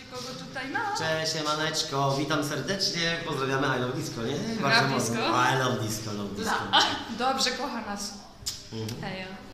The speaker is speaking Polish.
Kogo tutaj mam? Cześć, siemaneczko, witam serdecznie, pozdrawiamy I Love Disco, nie? Love Disco? I Love Disco, Love Disco. Dobrze, kocha nas. Mhm. Hejo.